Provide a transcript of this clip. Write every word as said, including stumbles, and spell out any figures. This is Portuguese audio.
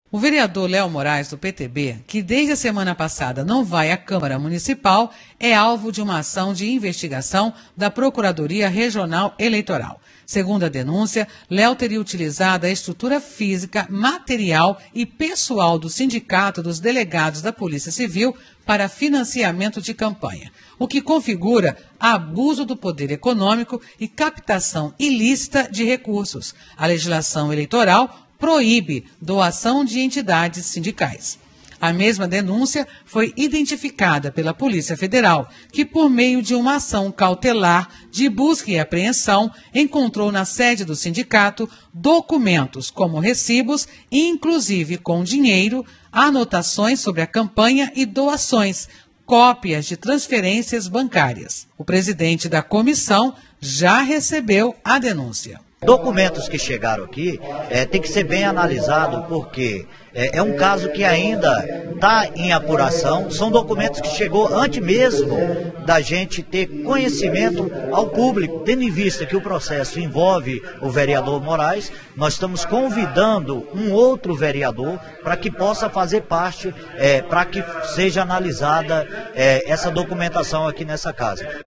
O vereador Léo Moraes, do P T B, que desde a semana passada não vai à Câmara Municipal, é alvo de uma ação de investigação da Procuradoria Regional Eleitoral. Segundo a denúncia, Léo teria utilizado a estrutura física, material e pessoal do Sindicato dos Delegados da Polícia Civil para financiamento de campanha, o que configura abuso do poder econômico e captação ilícita de recursos. A legislação eleitoral proíbe doação de entidades sindicais. A mesma denúncia foi identificada pela Polícia Federal, que, por meio de uma ação cautelar de busca e apreensão, encontrou na sede do sindicato documentos como recibos, inclusive com dinheiro, anotações sobre a campanha e doações, cópias de transferências bancárias. O presidente da comissão já recebeu a denúncia. Documentos que chegaram aqui é, tem que ser bem analisado, porque é, é um caso que ainda está em apuração. São documentos que chegou antes mesmo da gente ter conhecimento ao público, tendo em vista que o processo envolve o vereador Moraes. Nós estamos convidando um outro vereador para que possa fazer parte, é, para que seja analisada é, essa documentação aqui nessa casa.